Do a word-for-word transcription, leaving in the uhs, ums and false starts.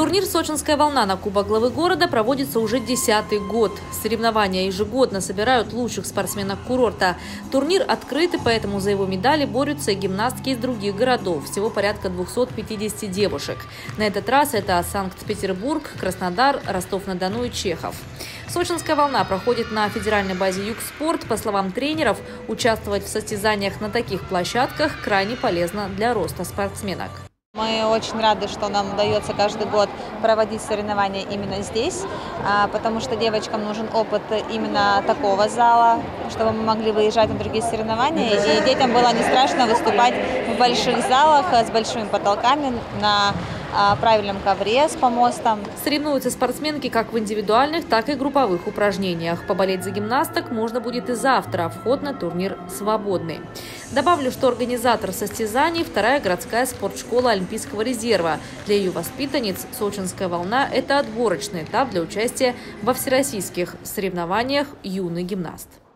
Турнир «Сочинская волна» на Кубок главы города проводится уже десятый год. Соревнования ежегодно собирают лучших спортсменок курорта. Турнир открытый, поэтому за его медали борются и гимнастки из других городов. Всего порядка двухсот пятидесяти девушек. На этот раз это Санкт-Петербург, Краснодар, Ростов-на-Дону и Чехов. «Сочинская волна» проходит на федеральной базе «Югспорт». По словам тренеров, участвовать в состязаниях на таких площадках крайне полезно для роста спортсменок. Мы очень рады, что нам удается каждый год проводить соревнования именно здесь, потому что девочкам нужен опыт именно такого зала, чтобы мы могли выезжать на другие соревнования. И детям было не страшно выступать в больших залах с большими потолками, на правильном ковре с помостом. Соревнуются спортсменки как в индивидуальных, так и групповых упражнениях. Поболеть за гимнасток можно будет и завтра. Вход на турнир свободный. Добавлю, что организатор состязаний – вторая городская спортшкола Олимпийского резерва. Для ее воспитанниц «Сочинская волна» – это отборочный этап для участия во всероссийских соревнованиях «Юный гимнаст».